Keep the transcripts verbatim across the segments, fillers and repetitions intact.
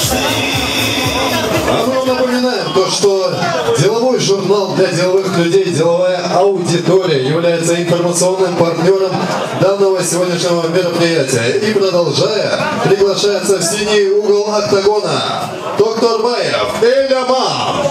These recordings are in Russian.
А мы напоминаем то, что деловой журнал для деловых людей, деловая аудитория является информационным партнером данного сегодняшнего мероприятия. И продолжая, приглашается в синий угол октагона доктор Баев Эль-Амам.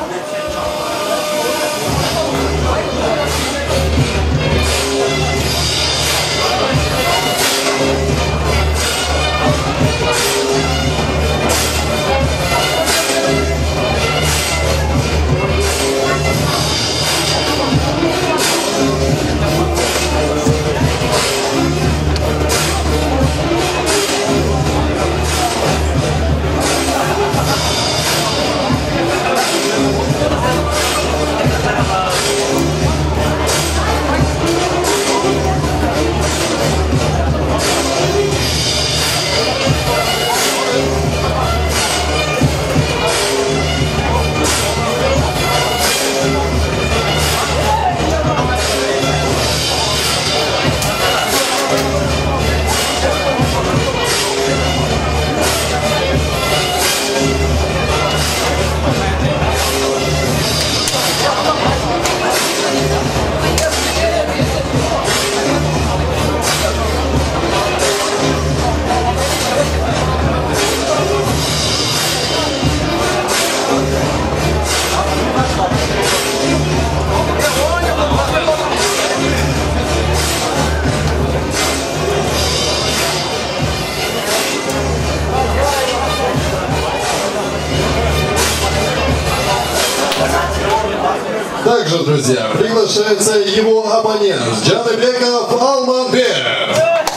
Также, друзья, приглашается его оппонент Джаныбеков Алманбек.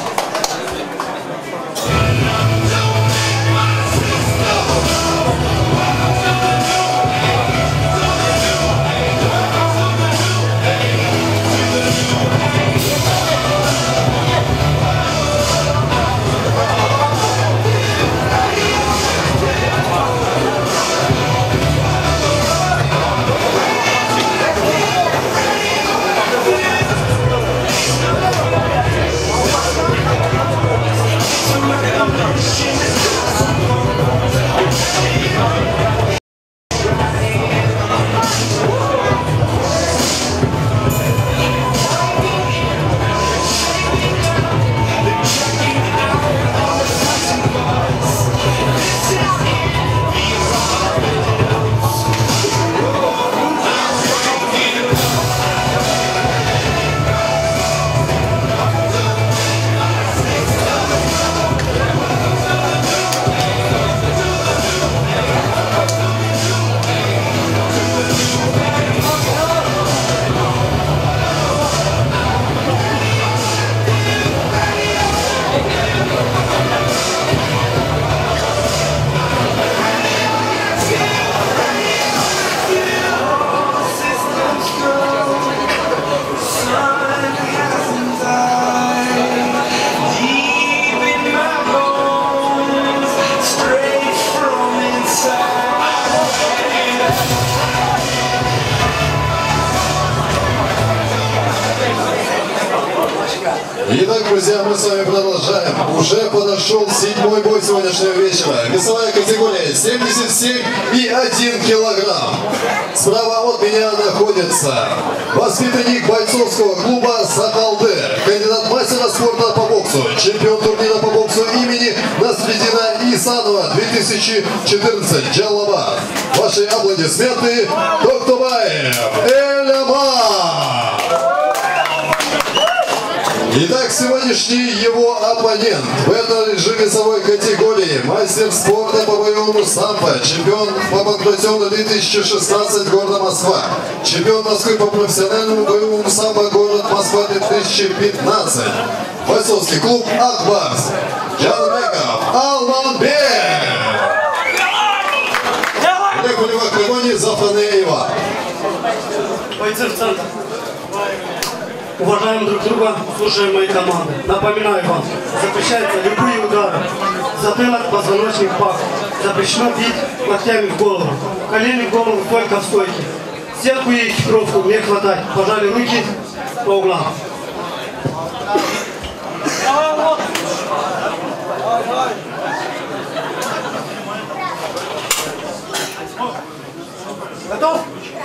Итак, друзья, мы с вами продолжаем. Уже подошел седьмой бой сегодняшнего вечера. Весовая категория семьдесят семь и один килограмм. Справа от меня находится воспитанник бойцовского клуба «Сакалды», кандидат мастера спорта по боксу, чемпион турнира по боксу имени Насреддина Исанова две тысячи четырнадцать Джаллабад. Ваши аплодисменты, доктор Баев Эль-Амам. Итак, сегодняшний его оппонент в этой же весовой категории мастер спорта по боевому самбо, чемпион по панкратиону две тысячи шестнадцать города Москва, чемпион Москвы по профессиональному боевому самбо город Москва две тысячи пятнадцать, бойцовский клуб «Акбарс», Джаныбеков Алманбек. Олег Улева Крымони, Зафанеева. Бойцы в центр. Уважаем друг друга, слушаем мои команды. Напоминаю вам, запрещаются любые удары. Затылок, позвоночник, пах. Запрещено бить локтями в голову. Колени в голову только в стойке. Сетку и экипировку не хватать. Пожали руки по углам.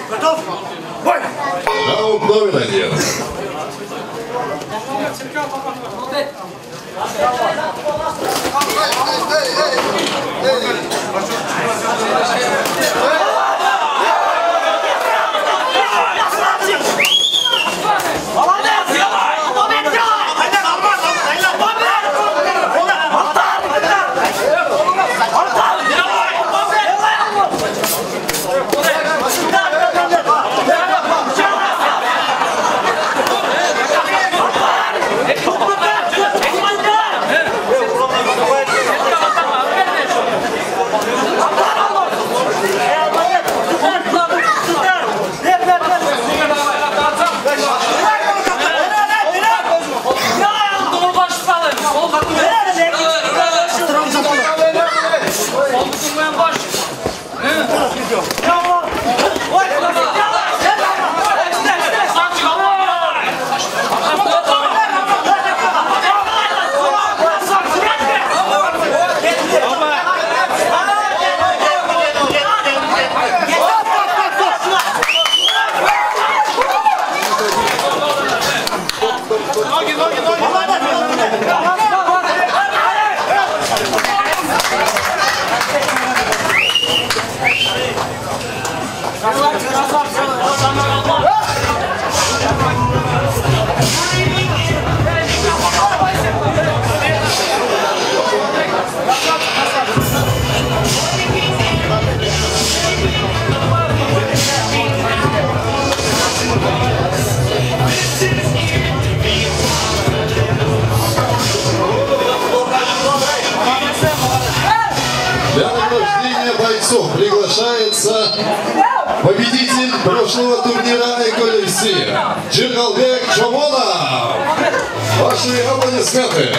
Готов? Бой! Раунд номер один. Для награждения бойцов приглашается победитель прошлого турнира Эколиси Джигалбек Чомонов. Ваши аплодисменты.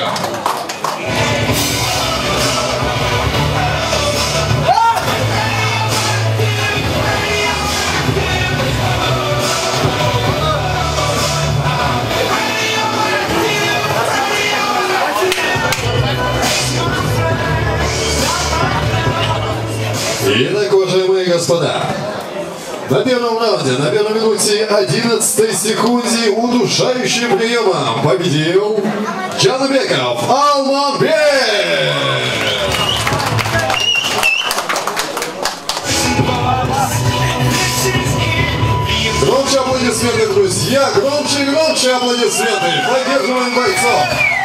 Итак, уважаемые господа, на первом раунде, на первой минуте одиннадцатой секунде удушающим приемом победил Джанабеков Алманбек! Громче аплодисменты, друзья! Громче и громче аплодисменты! Поддерживаем бойцов!